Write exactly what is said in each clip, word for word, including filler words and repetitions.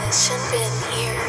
Mission Bin here.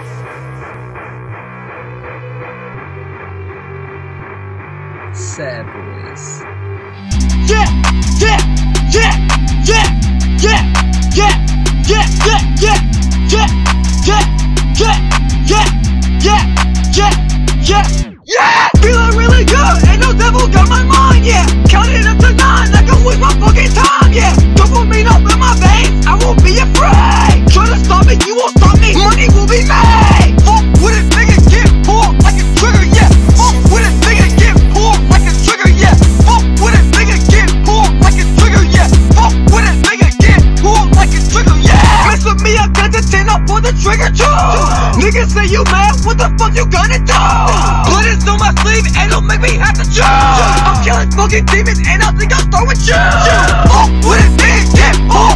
Sad boys. Yeah, yeah, yeah, yeah, yeah, yeah, yeah, yeah, yeah, yeah, yeah, yeah, yeah, yeah, yeah, yeah, yeah. Feeling really good, ain't no devil got my mind, yeah. Counting up to nine like I waste my fucking time, yeah. Dopamine up in my veins, I won't be afraid. Try to stop me, you won't stop me. Money will be made. Fuck with it, nigga, get pulled like a trigger, yeah. Fuck with it, nigga, get pulled like a trigger, yeah. Fuck with it, nigga, get pulled like a trigger, yeah. Fuck with it, nigga, get pulled like a trigger, yeah. Mess with me, I got the ten up for the trigger too. Niggas say you mad, what the fuck you gonna do? Blood is on my sleeve, and don't make me have to choose. I'm killing fucking demons, and I think I'll throw it you. Fuck with it, nigga, get pulled.